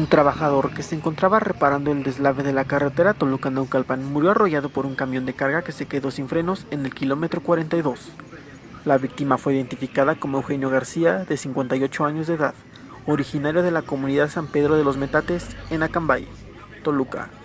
trabajador que se encontraba reparando el deslave de la carretera Toluca-Naucalpan murió arrollado por un camión de carga que se quedó sin frenos en el kilómetro 42. La víctima fue identificada como Eugenio García, de 58 años de edad, originario de la comunidad San Pedro de los Metates, en Acambay, Toluca.